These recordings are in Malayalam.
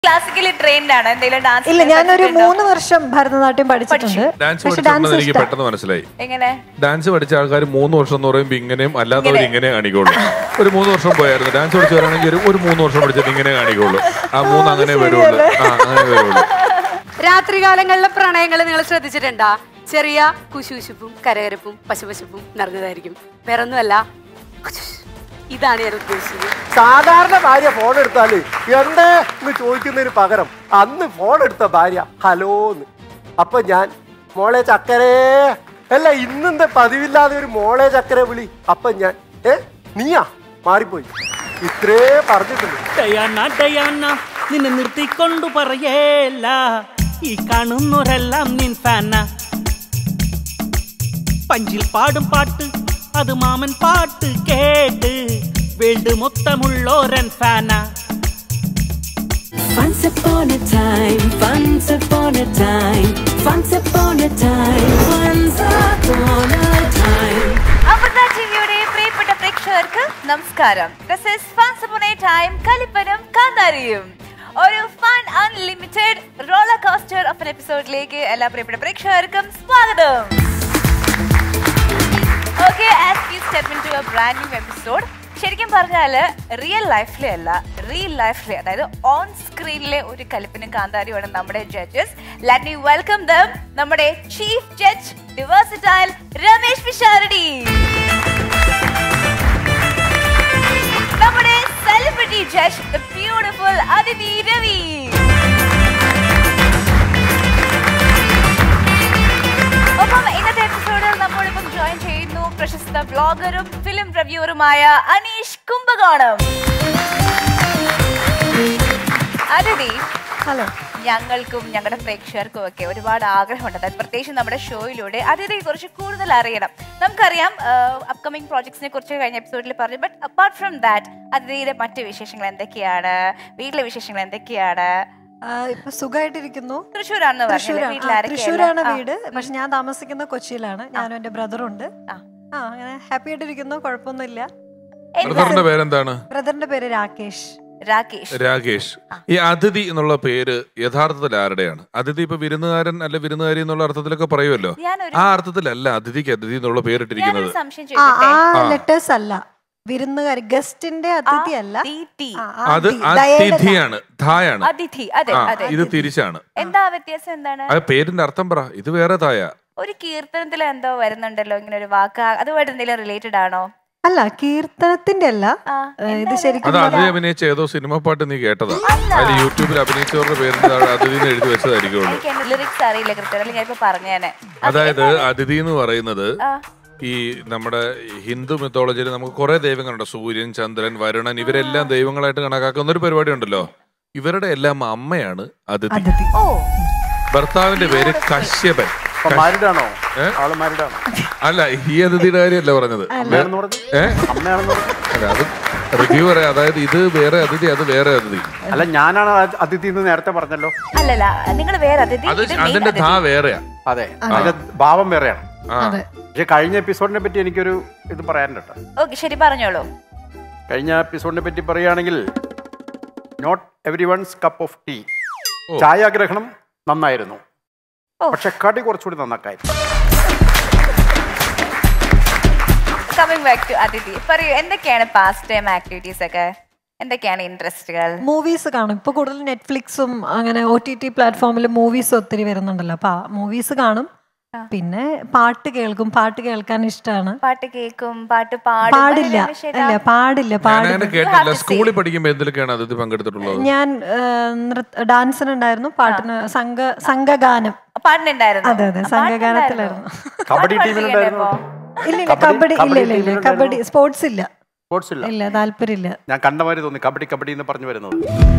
ക്ലാസിക്കലി ട്രെയിൻഡ് ആണ് എന്തെങ്കിലും ഡാൻസ്? ഇല്ല, ഞാനൊരു 3 വർഷം ഭരതനാട്യം പഠിച്ചിട്ടുണ്ട്. ഡാൻസ് പഠിച്ചത് എനിക്ക് പെട്ടെന്ന് മനസ്സിലായി. എങ്ങനെ ഡാൻസ് പഠിച്ച ആൾക്കാർ 3 വർഷം എന്ന് പറയുമ്പോൾ ഇങ്ങനെയും അല്ലാത്തവർ ഇങ്ങനെ കാണിക്കുള്ളൂ. ഒരു 3 വർഷം പോയായിരുന്നു ഡാൻസ് പഠിച്ചവരാണെങ്കിൽ ഒരു 3 വർഷം പഠിച്ചിട്ട് ഇങ്ങനെ കാണിക്കുള്ളൂ. ആ 3 അങ്ങനെ വരുള്ളൂ. അങ്ങനെ വരുള്ളൂ. രാത്രികാലങ്ങളിലെ പ്രണയങ്ങൾ നിങ്ങൾ ശ്രദ്ധിച്ചിട്ടുണ്ടാ? ചെറിയ കുശുകുശുപ്പും കരകരപ്പും പശുപശുപ്പും നിറഞ്ഞതായിരിക്കും. വേറൊന്നുമല്ല, ഇതാണ് ഞാൻ ഉദ്ദേശിച്ചത്. സാധാരണ ഭാര്യ ഫോൺ എടുത്താല് എന്തേ എന്ന് ചോദിക്കുന്നതിന് പകരം അന്ന് ഫോൺ എടുത്ത ഭാര്യ ഹലോന്ന്. അപ്പൊ ഞാൻ മോളെ ചക്കരേ അല്ല, ഇന്നെന്താ പതിവില്ലാതെ ഒരു മോളെ ചക്കര വിളി. അപ്പൊ ഞാൻ നീയാ മാറിപ്പോയി ഇത്രേ പറഞ്ഞിട്ടുണ്ട്. നിന്നെ നിർത്തിക്കൊണ്ടു പറയേല, ഈ കാണുന്നവരെല്ലാം നിൻ ഫാന. പഞ്ചിൽ പാടും പാട്ട് അത് മാമൻ പാട്ട് കേട്ട് വേൾഡ് മൊത്തമുള്ളോരൻ ഫാന. Once upon a time, once upon a time, once upon a time, once upon a time. Amrita ടിവിയുടെ പ്രിയപ്പെട്ട പ്രേക്ഷകർക്ക് നമസ്കാരം. This is Once Upon a Time കലിപ്പനും കാന്താരിയും. ഒരു fun unlimited roller coaster of an എപ്പിസോഡിലേക്ക് എല്ലാ പ്രിയപ്പെട്ട പ്രേക്ഷകർക്കും സ്വാഗതം. Okay, as we step into a brand new episode, ശരിക്കും പറഞ്ഞാൽ റിയൽ ലൈഫിലെ അല്ല, റിയൽ ലൈഫിലെ, അതായത് ഓൺ സ്ക്രീനിലെ ഒരു കലിപ്പനും കാന്താരിയുമാണ് നമ്മുടെ judges. Let me welcome them നമ്മുടെ ചീഫ് ജഡ്ജ് ഡിവേഴ്സിറ്റൈൽ രമേശ് പിഷാരടി, നമ്മുടെ സെലിബ്രിറ്റി ജഡ്ജ് ദ ബ്യൂട്ടിഫുൾ അതിഥി രവി, ഒപ്പം ഇന്നത്തെ എപ്പിസോഡിൽ നമ്മോടൊപ്പം ജോയിൻ ചെയ്യുന്നു പ്രശസ്ത ബ്ലോഗറും ഫിലിം റിവ്യൂവറുമായ അനീഷ് കുംഭകോണം. അതിഥി, ഹലോ. ഞങ്ങൾക്കും ഞങ്ങളുടെ പ്രേക്ഷകർക്കും ഒക്കെ ഒരുപാട് ആഗ്രഹമുണ്ട്, അതായത് പ്രത്യേകിച്ച് നമ്മുടെ ഷോയിലൂടെ അതിഥിയെ കുറിച്ച് കൂടുതൽ അറിയണം. നമുക്കറിയാം അപ്കമിങ് പ്രോജക്ട്സിനെ കുറിച്ച് കഴിഞ്ഞ എപ്പിസോഡിൽ പറഞ്ഞു. ബട്ട് അപ്പാർട്ട് ഫ്രം ദാറ്റ്, അതിഥിയുടെ മറ്റു വിശേഷങ്ങൾ എന്തൊക്കെയാണ്, വീട്ടിലെ വിശേഷങ്ങൾ എന്തൊക്കെയാണ്? ഇപ്പൊ സുഖമായിട്ടിരിക്കുന്നു. തൃശ്ശൂരാണ് വീട്, പക്ഷെ ഞാൻ താമസിക്കുന്ന കൊച്ചിയിലാണ്. ഞാനും എന്റെ ബ്രദറുണ്ട്. അങ്ങനെ ഹാപ്പി ആയിട്ടിരിക്കുന്നു, കുഴപ്പമൊന്നുമില്ല. ബ്രദറിന്റെ പേരെന്താണ്? ബ്രദറിന്റെ പേര് രാകേഷ്. രാകേഷ്. ഈ അതിഥി എന്നുള്ള പേര് യഥാർത്ഥത്തിൽ ആരുടെയാണ്? അതിഥി ഇപ്പൊ വിരുന്നുകാരൻ അല്ല വിരുന്നുകാരി എന്നുള്ള അർത്ഥത്തിലൊക്കെ പറയുമല്ലോ. ആ അർത്ഥത്തിലല്ല അതിഥിക്ക് അതിഥി എന്നുള്ള പേരിട്ടിരിക്കുന്നത്. ലെറ്റേഴ്സ് അല്ല, വിരുന്നുകാരി, ഗസ്റ്റിന്റെ അതിഥി അല്ല, അത് അതിഥിയാണ്, ധായാണ്. ഇത് തിരിച്ചാണ്. എന്താ വ്യത്യാസം? എന്താണ് അത്? പേരിന്റെ അർത്ഥം പറ. ഇത് വേറെ തായ. ഒരു കീർത്തനത്തിൽ എന്തോ വരുന്നുണ്ടല്ലോ ഇങ്ങനെ ഒരു വാക്ക്, അതുമായിട്ട് എന്തെങ്കിലും റിലേറ്റഡ് ആണോ? അല്ല, കീർത്തനത്തിന്റെ അല്ല. ഇത് ശരിക്കും അത് അതിഥി അഭിനയിച്ച ഏതോ സിനിമ പാട്ട് നീ കേട്ടതാ. അതിൽ യൂട്യൂബിൽ അഭിനയിച്ചവരുടെ പേരിന്റെ അതിഥിന്ന് എഴുതി വെച്ചതായിരിക്കുള്ളൂ. ലിറിക്സ് അറിയില്ല കൃത്യമായിട്ട്, ഞാൻ ഇപ്പൊ പറഞ്ഞേനെ. അതായത് അതിഥി എന്ന് പറയുന്നത് ഈ നമ്മുടെ ഹിന്ദു മിത്തോളജിയിൽ നമുക്ക് കുറെ ദൈവങ്ങളുണ്ട്. സൂര്യൻ, ചന്ദ്രൻ, വരുണൻ, ഇവരെല്ലാം ദൈവങ്ങളായിട്ട് കണക്കാക്കുന്ന ഒരു പരിപാടി ഉണ്ടല്ലോ. ഇവരുടെ എല്ലാം അമ്മയാണ് അതിഥി. ഭർത്താവിന്റെ പേര് കശ്യപൻ. അല്ല, ഈ അതിഥിയുടെ കാര്യമല്ല പറഞ്ഞത്. അല്ല, അത് റിവ്യൂ പറയാം. അതായത് ഇത് വേറെ അതിഥി, അത് വേറെ അതിഥി. അല്ല, ഞാനാണ് അതിഥി എന്ന് നേരത്തെ പറഞ്ഞല്ലോ. അല്ലല്ല, നിങ്ങൾ വേറെ അതിഥി, അതിന്റെ ധാ വേറെയാ. അതെ, അതിന്റെ ഭാവം വേറെയാണ്. പക്ഷെ കഴിഞ്ഞ എപ്പിസോഡിനെ പറ്റി എനിക്കൊരു ഇത് പറയാനുണ്ട്. ഓക്കെ, ശരി, പറഞ്ഞോളൂ. കഴിഞ്ഞ എപ്പിസോഡിനെ പറ്റി പറയുകയാണെങ്കിൽ not every one's cup of tea. ഛായാഗ്രഹണം നന്നായിരുന്നു, പക്ഷെ കടി കുറച്ചുകൂടി നന്നാക്കായിരുന്നു. കമ്മിങ് ബാക്ക് ടു അതിഥി, പറയൂ, എന്തൊക്കെയാണ് പാസ്റ്റ് ടൈം ആക്ടിവിറ്റീസ് ഒക്കെ? എന്തൊക്കെയാണ് ഇൻട്രസ്റ്റുകൾ? മൂവീസ് കാണും. ഇപ്പൊ കൂടുതൽ നെറ്റ്ഫ്ലിക്സും അങ്ങനെ OTT പ്ലാറ്റ്ഫോമിൽ മൂവീസ് ഒത്തിരി വരുന്നുണ്ടല്ലോ. അപ്പൊ മൂവീസ് കാണും. പിന്നെ പാട്ട് കേൾക്കും. പാട്ട് കേൾക്കാൻ ഇഷ്ടമാണ്. പാട്ട് കേൾക്കും. പാട്ട് പാടില്ല. അല്ല, പാടില്ല. സ്കൂളിൽ പഠിക്കുമ്പോ എന്തിലൊക്കെയാണ് അതിഥി പങ്കെടുത്തിട്ടുള്ളത്? ഞാൻ ഡാൻസിനുണ്ടായിരുന്നു, പാട്ടിന് സംഘഗാനം പാട്ടിനുണ്ടായിരുന്നു. അതെ അതെ, സംഘഗാനത്തിലായിരുന്നു. കബഡി ടീമിലുണ്ടായിരുന്നു. ഇല്ല, കബഡി ഇല്ല, കബഡി സ്പോർട്സ് ഇല്ല, ഇല്ല, താല്പര്യമില്ല. ഞാൻ കണ്ടമാതിരി തോന്നി കബഡി കബഡി എന്ന് പറഞ്ഞു വരുന്നത്.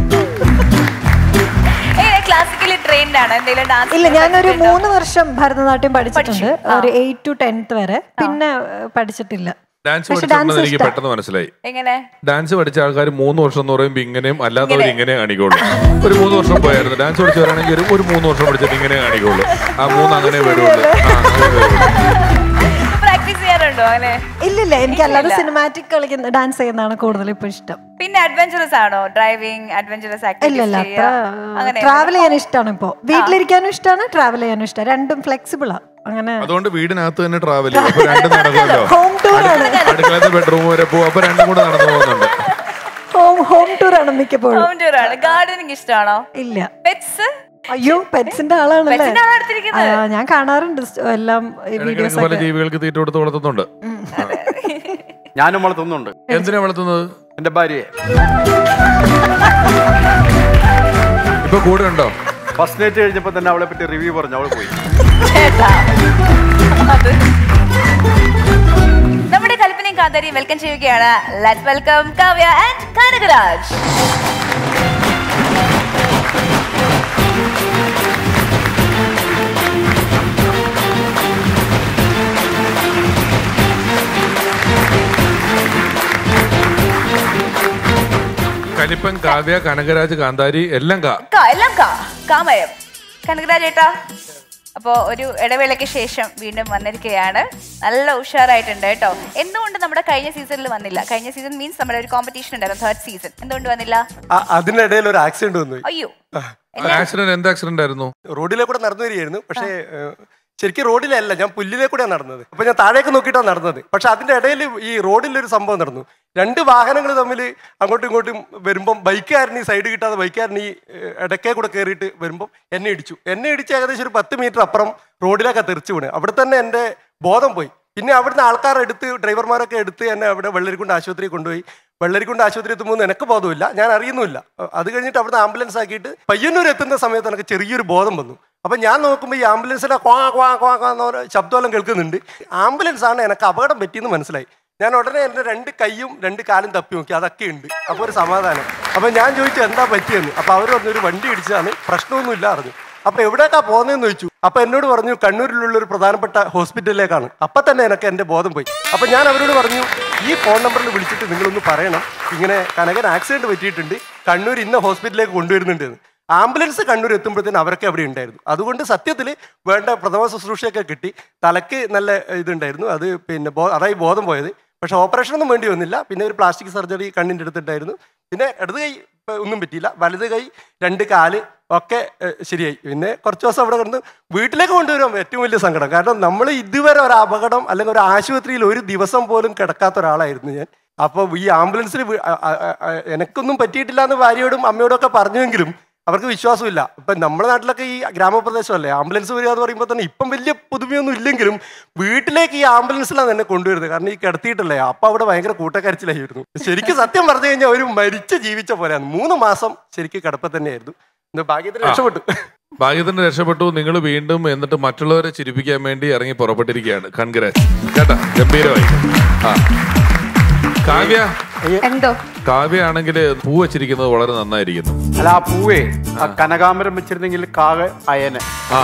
ക്ലാസിക്കലി ട്രെയിൻഡ് ആണ് എന്തെങ്കിലും ഡാൻസ്? ഇല്ല, ഞാനൊരു 3 വർഷം ഭരതനാട്യം പഠിച്ചിട്ടുണ്ട്, ഒരു 8 to 10th വരെ. പിന്നെ പഠിച്ചിട്ടില്ല. ഡാൻസ് പഠിച്ചത് എനിക്ക് പെട്ടെന്ന് മനസ്സിലായി. എങ്ങനെ? ഡാൻസ് പഠിച്ച ആൾക്കാർ 3 വർഷം എന്ന് പറയുമ്പോൾ ഇങ്ങനെയും അല്ലാത്തവർ ഇങ്ങനെ കാണിക്കുള്ളൂ. ഒരു 3 വർഷം പോയായിരുന്നു ഡാൻസ് പഠിച്ചവരാണെങ്കിൽ ഒരു 3 വർഷം പഠിച്ചിട്ട് ഇങ്ങനെ കാണിക്കുള്ളൂ. ആ 3 അങ്ങനെ വരുള്ളൂ. പ്രാക്ടീസ് ചെയ്യാറുണ്ടോ അങ്ങനെ? ഇല്ലില്ല, എനിക്ക് അല്ലാതെ സിനിമാറ്റിക് കളിക്കുന്ന ഡാൻസ് ചെയ്യുന്നതാണ് കൂടുതൽ ഇപ്പൊ ഇഷ്ടം. പിന്നെ അഡ്വഞ്ചറസ് ആണോ? ഡ്രൈവിംഗ്, അഡ്വഞ്ചറസ് ഇല്ലല്ല, അത്ര ട്രാവൽ ചെയ്യാൻ ഇഷ്ടമാണ്. ഇപ്പൊ വീട്ടിലിരിക്കാനും ഇഷ്ടമാണ്, ട്രാവൽ ചെയ്യാനും ഇഷ്ടമാണ്. രണ്ടും ഫ്ലെക്സിബിളാ. അങ്ങനെ അതുകൊണ്ട് വീടിനകത്ത് തന്നെ ട്രാവൽ ചെയ്യും. അപ്പൊ രണ്ടും നടക്കുമല്ലോ. ഹോം ടൂർ ആണ്. അടുക്കളത്തെ ബെഡ്റൂം വരെ പോകും. അപ്പൊ രണ്ടും കൂടെ നടന്നു പോകുന്നുണ്ട്. ഹോം ടൂർ ആണ് മിക്കപ്പോഴും. ഹോം ടൂർ ആണ്. ഗാർഡനിങ് ഇഷ്ടമാണോ? ഇല്ല. പെറ്റ്സ്? അയ്യോ, പെറ്റ്സിന്റെ ആളാണല്ലേ. ഞാൻ കാണാറുണ്ട് എല്ലാം വീഡിയോസ്. പല ജീവികൾക്ക് തീറ്റ കൊടുത്ത് വളർത്തുന്നുണ്ട്. ഞാനും വളർത്തുന്നുണ്ട്. എന്തിനാ വളർത്തുന്നത്? എന്റെ ഭാര്യയെ. ഇപ്പൊ കൂടെ ഉണ്ടോ? ഫസ്റ്റ് നൈറ്റ് കഴിഞ്ഞപ്പോ തന്നെ അവളെ പറ്റി റിവ്യൂ പറഞ്ഞു, അവള് പോയി. നമ്മുടെ കൽപ്പനയും കാന്താരിയും വെൽക്കം ചെയ്യുകയാണ്. Let's welcome Kavya and Kanakaraj. കലിപ്പൻ, കാവ്യ, കനകരാജ്, കാന്താരി എല്ലാം എല്ലാം കാമയം. കനകരാജ് ഏട്ടാ, അപ്പോ ഒരു ഇടവേളയ്ക്ക് ശേഷം വീണ്ടും വന്നിരിക്കുകയാണ്. നല്ല ഉഷാറായിട്ടുണ്ട് കേട്ടോ. എന്തുകൊണ്ട് നമ്മുടെ കഴിഞ്ഞ സീസണിൽ വന്നില്ല? കഴിഞ്ഞ സീസൺ മീൻസ് നമ്മുടെ ഒരു കോമ്പറ്റീഷൻ ഉണ്ടായിരുന്നു, 3rd സീസൺ. എന്തുകൊണ്ട് വന്നില്ല? അതിനിടയിൽ ഒരു ആക്സിഡന്റ് വന്നു. അയ്യോ, ആക്സിഡന്റ്? എന്ത് ആക്സിഡന്റ് ആയിരുന്നു? റോഡിലെ കൂടെ നടന്നു വരികയായിരുന്നു. പക്ഷേ ശരിക്കും റോഡിലല്ല, ഞാൻ പുല്ലിലെ കൂടെയാണ് നടന്നത്. അപ്പൊ ഞാൻ താഴേക്ക് നോക്കിയിട്ടാണ് നടന്നത്. പക്ഷെ അതിന്റെ ഇടയിൽ ഈ റോഡിലൊരു സംഭവം നടന്നു. 2 വാഹനങ്ങൾ തമ്മിൽ അങ്ങോട്ടും ഇങ്ങോട്ടും വരുമ്പം ബൈക്കുകാരൻ ഈ സൈഡ് കിട്ടാതെ ബൈക്കുകാരൻ ഈ ഇടയ്ക്കേ കൂടെ കയറിയിട്ട് വരുമ്പം എന്നെ ഇടിച്ചു ഏകദേശം ഒരു 10 മീറ്റർ അപ്പുറം റോഡിലേക്ക് തെറിച്ചു വീണ്. അവിടെ തന്നെ എൻ്റെ ബോധം പോയി. പിന്നെ അവിടുന്ന് ആൾക്കാരെടുത്ത്, ഡ്രൈവർമാരൊക്കെ എടുത്ത് എന്നെ അവിടെ വെള്ളരിക്കുണ്ട് ആശുപത്രിയിൽ കൊണ്ടുപോയി. വെള്ളരിക്കുണ്ട് ആശുപത്രി എത്തുമ്പോൾ എനിക്ക് ബോധമില്ല, ഞാൻ അറിയുന്നില്ല. അത് കഴിഞ്ഞിട്ട് അവിടുന്ന് ആംബുലൻസ് ആക്കിയിട്ട് പയ്യന്നൂർ എത്തുന്ന സമയത്ത് എനിക്ക് ചെറിയൊരു ബോധം വന്നു. അപ്പം ഞാൻ നോക്കുമ്പോൾ ഈ ആംബുലൻസിനെ ക്വാ ക്വാ ക്വാ എന്ന ശബ്ദമെല്ലാം കേൾക്കുന്നുണ്ട്. ആംബുലൻസ് ആണ്, എനിക്ക് അപകടം പറ്റിയെന്ന് മനസ്സിലായി. ഞാൻ ഉടനെ എൻ്റെ 2 കൈയും 2 കാലും തപ്പി നോക്കി, അതൊക്കെ ഉണ്ട്. അപ്പോൾ ഒരു സമാധാനം. അപ്പം ഞാൻ ചോദിച്ചു എന്താ പറ്റിയെന്ന്. അപ്പോൾ അവർ പറഞ്ഞു ഒരു വണ്ടി ഇടിച്ചതാണ്, പ്രശ്നമൊന്നുമില്ല അറിഞ്ഞു. അപ്പോൾ എവിടേക്കാ പോകുന്നതെന്ന് ചോദിച്ചു. അപ്പോൾ എന്നോട് പറഞ്ഞു കണ്ണൂരിലുള്ള ഒരു പ്രധാനപ്പെട്ട ഹോസ്പിറ്റലിലേക്കാണ്. അപ്പം തന്നെ എനിക്ക് എൻ്റെ ബോധം പോയി. അപ്പം ഞാൻ അവരോട് പറഞ്ഞു ഈ ഫോൺ നമ്പറിൽ വിളിച്ചിട്ട് നിങ്ങളൊന്ന് പറയണം, ഇങ്ങനെ കനകൻ ആക്സിഡൻറ്റ് പറ്റിയിട്ടുണ്ട്, കണ്ണൂർ ഇന്ന ഹോസ്പിറ്റലിലേക്ക് കൊണ്ടുവരുന്നുണ്ട് എന്ന്. ആംബുലൻസ് കണ്ണൂർ എത്തുമ്പോഴത്തേന് അവരൊക്കെ അവിടെ ഉണ്ടായിരുന്നു. അതുകൊണ്ട് സത്യത്തിൽ വേണ്ട പ്രഥമ ശുശ്രൂഷയൊക്കെ കിട്ടി. തലയ്ക്ക് നല്ല ഇതുണ്ടായിരുന്നു, അത് പിന്നെ അതായി ബോധം പോയത്. പക്ഷെ ഓപ്പറേഷനൊന്നും വേണ്ടി വന്നില്ല. പിന്നെ ഒരു പ്ലാസ്റ്റിക് സർജറി കണ്ണിൻ്റെ അടുത്തുണ്ടായിരുന്നു. പിന്നെ ഇടത് കൈ ഒന്നും പറ്റിയില്ല, വലത് കൈ 2 കാല് ഒക്കെ ശരിയായി. പിന്നെ കുറച്ച് ദിവസം അവിടെ കിടന്ന് വീട്ടിലേക്ക് കൊണ്ടുവരാൻ ഏറ്റവും വലിയ സങ്കടം. കാരണം നമ്മൾ ഇതുവരെ ഒരു അപകടം അല്ലെങ്കിൽ ഒരു ആശുപത്രിയിൽ ഒരു ദിവസം പോലും കിടക്കാത്ത ഒരാളായിരുന്നു ഞാൻ. അപ്പോൾ ഈ ആംബുലൻസിൽ എനിക്കൊന്നും പറ്റിയിട്ടില്ല എന്ന് ഭാര്യയോടും അമ്മയോടും ഒക്കെ പറഞ്ഞുവെങ്കിലും അവർക്ക് വിശ്വാസമില്ല. ഇപ്പം നമ്മുടെ നാട്ടിലൊക്കെ ഈ ഗ്രാമപ്രദേശമല്ലേ, ആംബുലൻസ് വരിക എന്ന് പറയുമ്പോൾ തന്നെ ഇപ്പം വലിയ പുതുമയൊന്നും ഇല്ലെങ്കിലും വീട്ടിലേക്ക് ഈ ആംബുലൻസിലാണ് തന്നെ കൊണ്ടുവരുന്നത്. കാരണം ഈ കിടത്തിയിട്ടല്ലേ, അപ്പം അവിടെ ഭയങ്കര കൂട്ടക്കരച്ചിലായിരുന്നു. ശരിക്കും സത്യം പറഞ്ഞു കഴിഞ്ഞാൽ ഒരു മരിച്ച് ജീവിച്ച പോലെയാണ്. 3 മാസം ശരിക്കും കിടപ്പ് തന്നെയായിരുന്നു. ഭാഗ്യത്തിന് രക്ഷപ്പെട്ടു. നിങ്ങൾ വീണ്ടും എന്നിട്ട് മറ്റുള്ളവരെ ചിരിപ്പിക്കാൻ വേണ്ടി ഇറങ്ങി പുറപ്പെട്ടിരിക്കുകയാണ്. കൺഗ്രാറ്റ്സ് കേട്ടാ, ഗംഭീരമായി. കാവ്യ, എന്തോ കാവ്യ ആണെങ്കിൽ പൂ വെച്ചിരിക്കുന്നത് വളരെ നന്നായിരിക്കുന്നു. അല്ല, ആ പൂവേ കനകാമരം വെച്ചിരുന്നെങ്കിൽ കാവ്യ അയനെ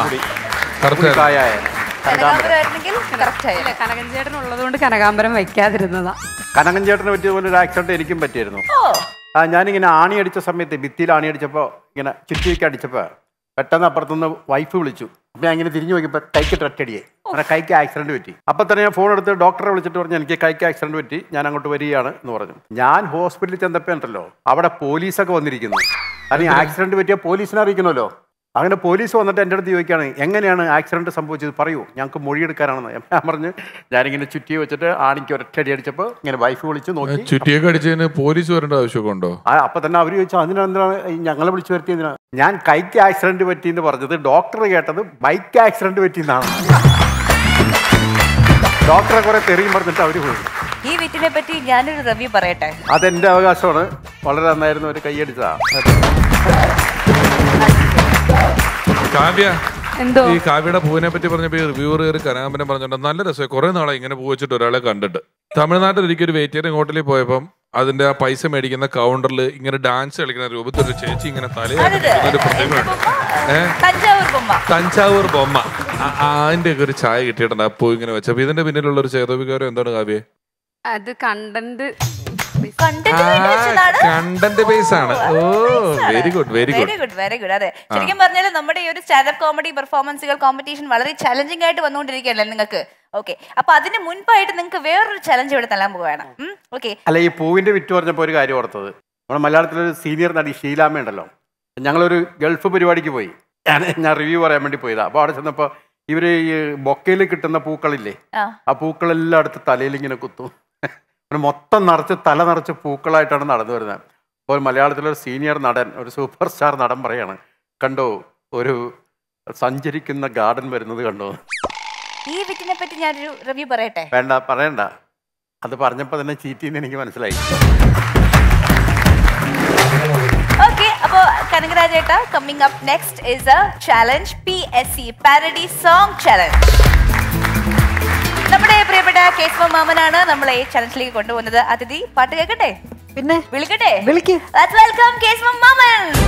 കനകൻ ചേട്ടൻ ഉള്ളതുകൊണ്ട് കനകാമ്പരം വയ്ക്കാതിരുന്നതാ. കനകൻ ചേട്ടനെ പറ്റിയ പോലെ ഒരു ആക്സിഡന്റ് എനിക്കും പറ്റിയിരുന്നു. ഞാനിങ്ങനെ ആണി അടിച്ച സമയത്ത്, ഭിത്തിയിൽ ആണി അടിച്ചപ്പോൾ ഇങ്ങനെ ചുറ്റിയൊക്കെ അടിച്ചപ്പോൾ പെട്ടെന്ന് അപ്പുറത്തുനിന്ന് വൈഫ് വിളിച്ചു. അപ്പം ഞാൻ ഇങ്ങനെ തിരിഞ്ഞു നോക്കിയപ്പോൾ കൈക്ക് ഒറ്റടിയായി. അങ്ങനെ കൈക്ക് ആക്സിഡന്റ് പറ്റി. അപ്പം തന്നെ ഞാൻ ഫോൺ എടുത്ത് ഡോക്ടറെ വിളിച്ചിട്ട് പറഞ്ഞു എനിക്ക് കൈക്ക് ആക്സിഡന്റ് പറ്റി, ഞാൻ അങ്ങോട്ട് വരികയാണ് എന്ന് പറഞ്ഞു. ഞാൻ ഹോസ്പിറ്റലിൽ ചെന്നപ്പോൾ ഉണ്ടല്ലോ അവിടെ പോലീസൊക്കെ വന്നിരിക്കുന്നു. അല്ലെങ്കിൽ ആക്സിഡന്റ് പറ്റിയാൽ പോലീസിനെ അറിയിക്കണമല്ലോ. അങ്ങനെ പോലീസ് വന്നിട്ട് എൻ്റെ അടുത്ത് ചോദിക്കുകയാണ് എങ്ങനെയാണ് ആക്സിഡന്റ് സംഭവിച്ചത്, പറയൂ, ഞങ്ങൾക്ക് മൊഴിയെടുക്കാനാണെന്ന്. ഞാൻ പറഞ്ഞു ഞാനിങ്ങനെ ചുറ്റി വെച്ചിട്ട് ആണിക്ക് ഒരൊറ്റടി അടിച്ചപ്പോൾ ഇങ്ങനെ വൈഫ് വിളിച്ച് നോക്കി. ചുറ്റിയൊക്കെ അടിച്ചതിന് പോലീസ് വരേണ്ട ആവശ്യമൊക്കെ ഉണ്ടോ? അപ്പം തന്നെ അവർ ചോദിച്ചു അതിനെന്താണ് ഞങ്ങളെ വിളിച്ചു വരുത്തിയതിനാ. ഞാൻ കൈക്ക് ആക്സിഡന്റ് പറ്റിയെന്ന് പറഞ്ഞത് ഡോക്ടർ കേട്ടത് ബൈക്ക് ആക്സിഡന്റ് പറ്റിയെന്നാണ്. ഡോക്ടറെ കുറെ തെറിയും പറഞ്ഞിട്ട് അവര് പോയി. ഈ വീട്ടിനെ പറ്റി ഞാനൊരു റിവ്യൂ പറയട്ടെ. അതെന്റെ അവകാശമാണ്. വളരെ നന്നായിരുന്നു, ഒരു കൈയടിച്ചതാ. കാവ്യ, എന്തോ ഈ കാവ്യയുടെ പൂവിനെ പറ്റി പറഞ്ഞപ്പോ റിവ്യൂവർ കനകാമ്പരം പറഞ്ഞിട്ടുണ്ട്. നല്ല രസം, കുറെ നാളെ ഇങ്ങനെ പൂ വെച്ചിട്ട് ഒരാളെ കണ്ടിട്ട്. തമിഴ്നാട്ടിൽ ഒരിക്കലും വെയിറ്ററിംഗ് ഹോട്ടലിൽ പോയപ്പം അതിന്റെ ആ പൈസ മേടിക്കുന്ന കൗണ്ടറിൽ ഇങ്ങനെ ഡാൻസ് കളിക്കുന്ന രൂപത്തിൽ ചേച്ചി ഇങ്ങനെ തലയൊരു പ്രതിമയുണ്ട്. തഞ്ചാവൂർ ബൊമ്മ. അതിന്റെ ഒക്കെ ഒരു ചായ കിട്ടിയിട്ടുണ്ട് ആ പൂ ഇങ്ങനെ വെച്ചപ്പോ. ഇതിന്റെ പിന്നിലുള്ള ഒരു ചേതോപികാരം എന്താണ് കാവ്യ? അത് കണ്ടന്റ് ബേസ് ആണ്. Oh, very good, very good, very good. അതെ, ശരിക്കും പറഞ്ഞാൽ നമ്മുടെ ഈ ഒരു സ്റ്റാൻഡപ്പ് കോമഡി പെർഫോമൻസുകൾ കോമ്പറ്റീഷൻ വളരെ ചലഞ്ചിങ് ആയിട്ട് വന്നുകൊണ്ടിരിക്കുകയല്ലേ നിങ്ങൾക്ക്? ഓക്കെ, അപ്പൊ അതിന് മുൻപായിട്ട് നിങ്ങൾക്ക് വേറൊരു ചലഞ്ച് ഇവിടെ തരാൻ പോവുകയാണ്. ഓക്കെ, അല്ല, ഈ പൂവിന്റെ വിറ്റ് പറഞ്ഞപ്പോൾ ഒരു കാര്യം ഓർത്തത്, നമ്മുടെ മലയാളത്തിലൊരു സീനിയർ നടി ഷീലാമ്മ ഉണ്ടല്ലോ, ഞങ്ങളൊരു ഗൾഫ് പരിപാടിക്ക് പോയി, ഞാൻ റിവ്യൂ പറയാൻ വേണ്ടി പോയതാ. അപ്പോൾ അവിടെ ചെന്നപ്പോൾ ഇവര് ഈ ബൊക്കയിൽ കിട്ടുന്ന പൂക്കളില്ലേ, ആ പൂക്കളെല്ലാം അടുത്ത് തലയിൽ ഇങ്ങനെ കുത്തും. മൊത്തം നിറച്ച് തല നിറച്ച് പൂക്കളായിട്ടാണ് നടന്നു വരുന്നത്. അപ്പോൾ മലയാളത്തിലൊരു സീനിയർ നടൻ, ഒരു സൂപ്പർ സ്റ്റാർ നടൻ പറയാണ്, കണ്ടോ ഒരു സഞ്ചരിക്കുന്ന ഗാർഡൻ വരുന്നത് കണ്ടോ. ഈ വിറ്റിനെ പറ്റി ഞാനൊരു റിവ്യൂ പറയട്ടെ? വേണ്ട, പറയണ്ട. അത് പറഞ്ഞപ്പോൾ തന്നെ ചീറ്റിന്ന് എനിക്ക് മനസ്സിലായി. ഓക്കെ, അപ്പോ കനകരാജേട്ട, coming up next is a challenge, PSC parody song challenge. നമ്മുടെ പ്രിയപ്പെട്ട കേസ്മ മാമനാണ് നമ്മളെ ഈ ചലഞ്ചിലേക്ക് കൊണ്ടുപോകുന്നത്. അതിഥി, പാട്ട് കേൾക്കട്ടെ? പിന്നെ വിളിക്കട്ടെ? വിളിക്ക്. Let's welcome കേസ്മ മാമൻ.